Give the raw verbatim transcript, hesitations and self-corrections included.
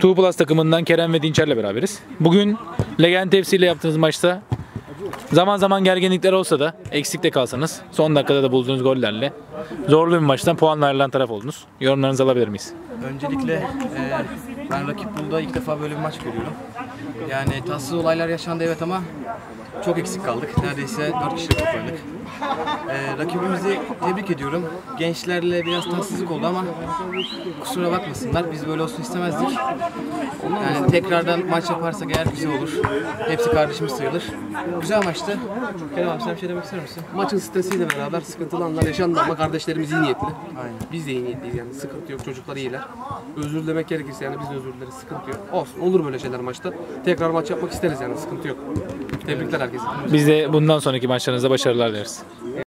Two Plus takımından Kerem ve Dinçer'le beraberiz. Bugün Legend F C ile yaptığınız maçta zaman zaman gerginlikler olsa da eksikte kalsanız son dakikada da bulduğunuz gollerle zorlu bir maçtan puanla ayrılan taraf oldunuz. Yorumlarınızı alabilir miyiz? Öncelikle e, ben rakip Bulda ilk defa böyle bir maç görüyorum. Yani tatsız olaylar yaşandı evet ama çok eksik kaldık. Neredeyse dört kişi topladık. E, rakibimizi tebrik ediyorum. Gençlerle biraz tatsızlık oldu ama kusura bakmasınlar. Biz böyle olsun istemezdik. Yani tekrardan maç yaparsak eğer güzel olur. Hepsi kardeşimiz sayılır. Güzel maçtı. Kerem abi sen bir şey demek ister misin? Maçın stresiyle beraber sıkıntılı anlar yaşandı ama kardeşlerimiz iyi niyetli. Aynen. Biz de iyi niyetliyiz yani sıkıntı yok, çocuklar iyiler. Özür dilemek gerekirse yani biz de özür dileriz, sıkıntı yok. Olsun, olur böyle şeyler maçta. Tekrar maç yapmak isteriz yani, sıkıntı yok. Tebrikler herkese. Biz de bundan sonraki maçlarınızda başarılar dileriz.